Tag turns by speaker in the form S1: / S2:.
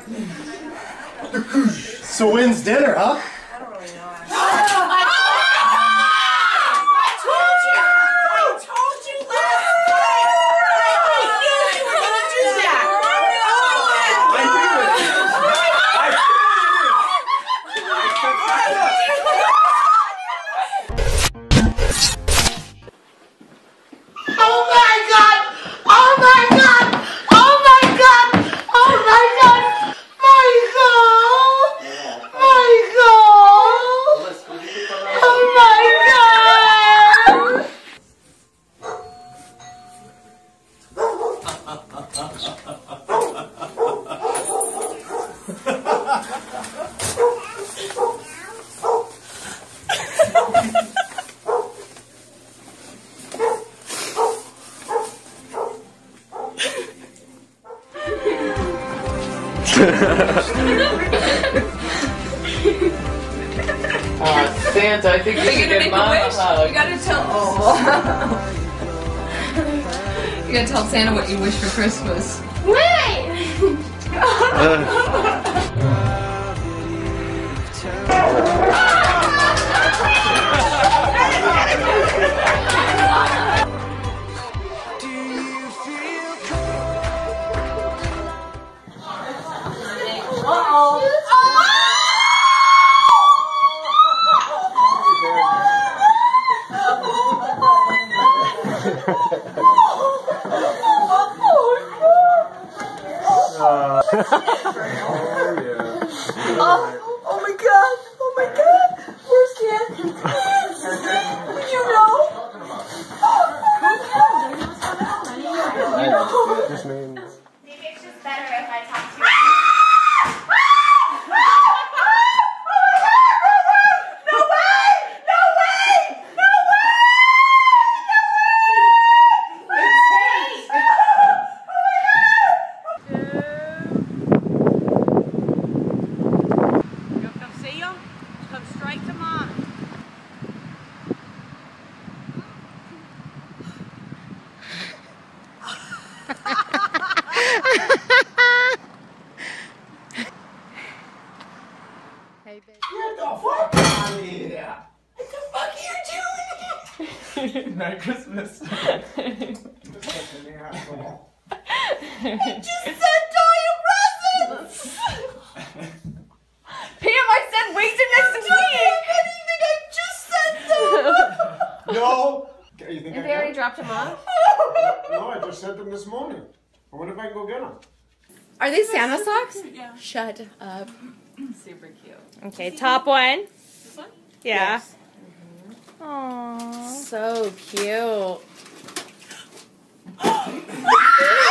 S1: So when's dinner, huh?
S2: I don't really know.
S3: I told you last night. I knew you were gonna do that.
S4: Oh my god! Oh my god! Oh my god! Oh my god! Michael! Oh my god!
S5: Santa, I think you should give Mom a hug.
S2: You gotta tell. You gotta tell Santa what you wish for Christmas.
S4: Wait!
S2: Oh my god! Oh my god! Where's Santa? You know?
S1: This means.
S4: Maybe it's just better if I talk to you.
S1: Get the fuck out of here!
S3: What the fuck are you doing?
S1: Merry Christmas.
S3: I just sent all your presents!
S2: Pam, I said wait till next week!
S3: Anything, I just sent them!
S1: No! You think
S2: And
S1: I
S2: they already
S1: can?
S2: dropped him off?
S1: No, I just sent them this morning. I wonder if I can go get them.
S2: Are these Santa socks?
S3: Yeah.
S2: Shut up.
S3: Super cute.
S6: Okay, top one.
S3: This one?
S6: Yeah.
S2: Yes.
S6: Aww.
S2: So cute.